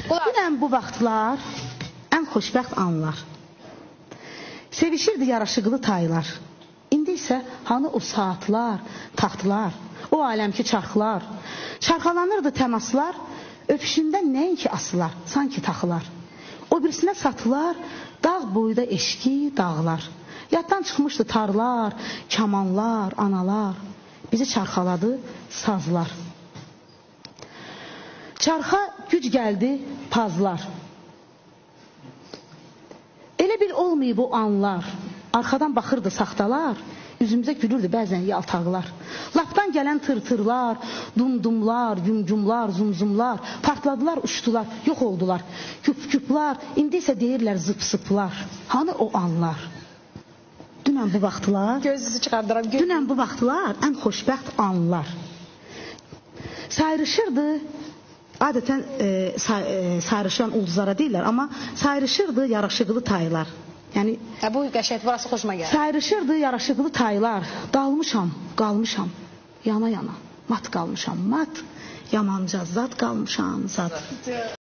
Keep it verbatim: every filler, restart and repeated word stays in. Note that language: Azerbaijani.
Dünən bu vaxtlar ən xoşbəxt anlar. Sevişirdi yaraşıqlı taylar. İndi isə hanı o saatlar, taxtlar, o aləmki çarxlar. Çarxalanırdı təmaslar, öpüşündən nəinki asılar, sanki taxılar. O birisinə satılar, dağ boyda eşki, dağlar. Yaddan çıxmışdı tarlar, kamanlar, analar. Bizi çarxaladı sazlar. Çarxa güc gəldi pazlar. Elə bil olmayıb o anlar. Arxadan baxırdı saxtalar, üzümüzə gülürdü bəzən yaltaqlar. Lapdan gələn tırtırlar, dumdumlar, yumcumlar, zumzumlar, partladılar, uçdular, yox oldular. Küp-küplar, indi isə deyirlər zıp-sıplar. Hanı o anlar? Dünən bu vaxtlar, gözünüzü çıxardıram. Göz... Dünən bu vaxtlar ən xoşbəxt anlar. Sayrışırdı, adətən e, say, e, sayrışan ulduzlara deyirlər, amma sayrışırdı yaraşıqlı taylar. Yəni, hə, bu qəşəng, burası xoşuma gəlir. Sayrışırdı yaraşıqlı taylar, dalmışam, qalmışam, yana-yana, mat qalmışam, mat, yamanca zad qalmışam, zad.